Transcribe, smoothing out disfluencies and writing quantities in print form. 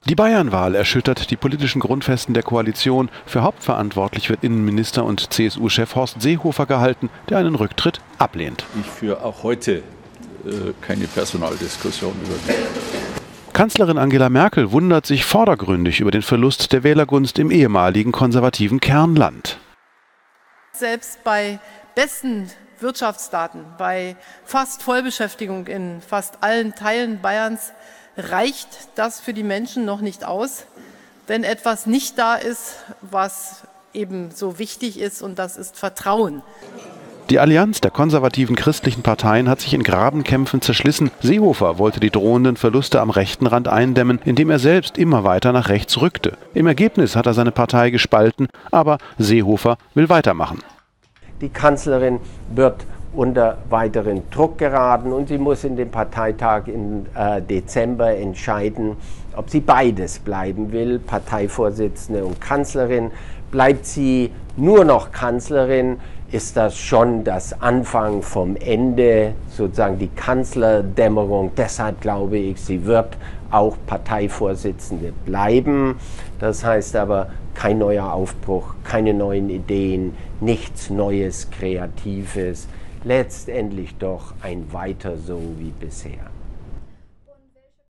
Die Bayernwahl erschüttert die politischen Grundfesten der Koalition. Für hauptverantwortlich wird Innenminister und CSU-Chef Horst Seehofer gehalten, der einen Rücktritt ablehnt. Ich führe auch heute keine Personaldiskussion über mich. Kanzlerin Angela Merkel wundert sich vordergründig über den Verlust der Wählergunst im ehemaligen konservativen Kernland. Selbst bei besten Wirtschaftsdaten, bei fast Vollbeschäftigung in fast allen Teilen Bayerns, reicht das für die Menschen noch nicht aus, wenn etwas nicht da ist, was eben so wichtig ist, und das ist Vertrauen. Die Allianz der konservativen christlichen Parteien hat sich in Grabenkämpfen zerschlissen. Seehofer wollte die drohenden Verluste am rechten Rand eindämmen, indem er selbst immer weiter nach rechts rückte. Im Ergebnis hat er seine Partei gespalten, aber Seehofer will weitermachen. Die Kanzlerin wird unter weiteren Druck geraten und sie muss in dem Parteitag im Dezember entscheiden, ob sie beides bleiben will, Parteivorsitzende und Kanzlerin. Bleibt sie nur noch Kanzlerin, ist das schon das Anfang vom Ende, sozusagen die Kanzlerdämmerung. Deshalb glaube ich, sie wird auch Parteivorsitzende bleiben. Das heißt aber kein neuer Aufbruch, keine neuen Ideen, nichts Neues, Kreatives. Letztendlich doch ein Weiter so wie bisher.